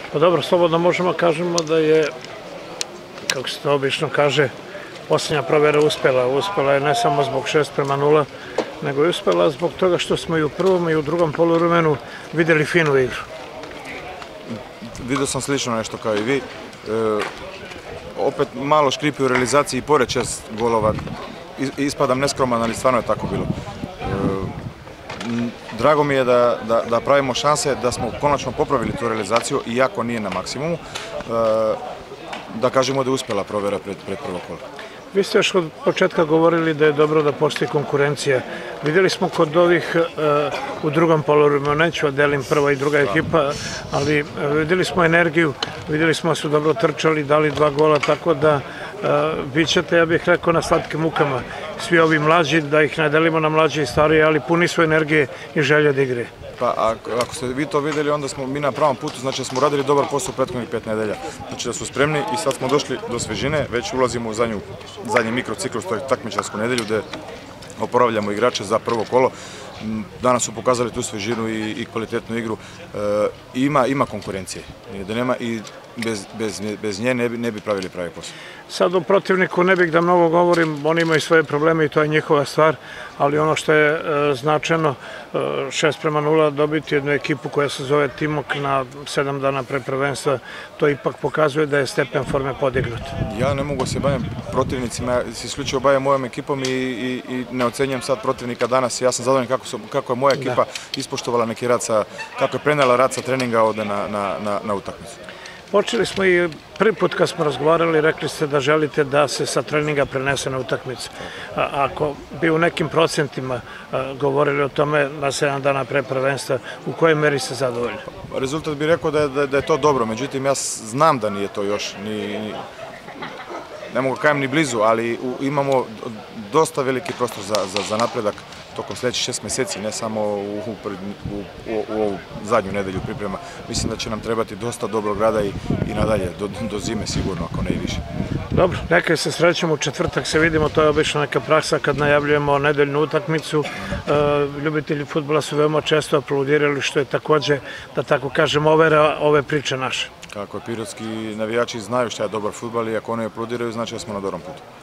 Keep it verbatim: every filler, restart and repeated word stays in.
Pa dobro, slobodno možemo kažemo da je, kako se to obično kaže, posljednja provera uspela. Uspela je ne samo zbog šest prema nula, nego je uspela zbog toga što smo i u prvom i u drugom poluvremenu videli finu igru. Vidio sam slično nešto kao i vi. Opet malo škripi u realizaciji i pored šest golova. Ispadam neskroman, ali stvarno je tako bilo. Drago mi je da pravimo šanse, da smo konačno popravili tu realizaciju, iako nije na maksimumu, da kažemo da je uspjela provera pred prvo kola. Vi ste još od početka govorili da je dobro da postoji konkurencija. Vidjeli smo kod ovih u drugom poluvremenu, neću da delim prva i druga ekipa, ali vidjeli smo energiju, vidjeli smo da su dobro trčali, dali dva gola, tako da bit ćete, ja bih rekao, na slatkim mukama. Svi ovi mlađi, da ih ne delimo na mlađe i starije, ali puni su energije i želje da igre. Pa ako ste vi to vidjeli, onda smo mi na pravom putu, znači da smo radili dobar posao u prethodnih pet nedelja. Znači da su spremni i sad smo došli do svežine, već ulazimo u zadnji mikrociklus, to je takmičarsku nedelju, gde oporavljamo igrače za prvo kolo. Danas su pokazali tu svežinu i kvalitetnu igru. Ima konkurencije i bez nje ne bi pravili pravi posao. Sad o protivniku ne bih da mnogo govorim, oni imaju svoje probleme i to je njihova stvar, ali ono što je značajno, šest prema nula dobiti jednu ekipu koja se zove Timok na sedam dana pre prvenstva, to ipak pokazuje da je stepen forme podignut. Ja ne mogu se bavim protivnicima, ja se isključivo bavim mojom ekipom i ne ocenjujem sad protivnika danas. Ja sam zadovoljan kako je moja ekipa ispoštovala neki rad, kako je prenela rad sa treninga ovde na utakmicu. Počeli smo i prvi put kad smo razgovarali, rekli ste da želite da se sa treninga prenese na utakmicu. Ako bi u nekim procentima govorili o tome na sedam dana pre prvenstva, u kojoj meri ste zadovoljni? Rezultat bih rekao da je to dobro, međutim ja znam da nije to još, ne mogu kajem ni blizu, ali imamo dosta veliki prostor za napredak tokom sljedećih šest meseci, ne samo u ovu zadnju nedelju priprema. Mislim da će nam trebati dosta dobrog rada i nadalje, do zime sigurno, ako ne i više. Dobro, nekaj se srećemo, u četvrtak se vidimo, to je obično neka praksa kad najavljujemo nedeljnu utakmicu. Ljubitelji fudbala su veoma često aplaudirali, što je takođe, da tako kažem, overa ove priče naše. Kako je, pirotski navijači znaju šta je dobar fudbal i ako oni aplaudiraju, znači da smo na dobrom putu.